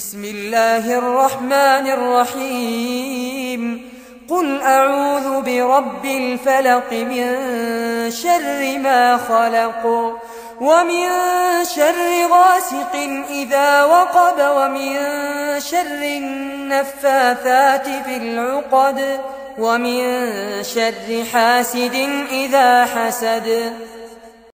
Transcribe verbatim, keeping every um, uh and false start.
بسم الله الرحمن الرحيم قل أعوذ برب الفلق من شر ما خلق ومن شر غاسق إذا وقب ومن شر النفاثات في العقد ومن شر حاسد إذا حسد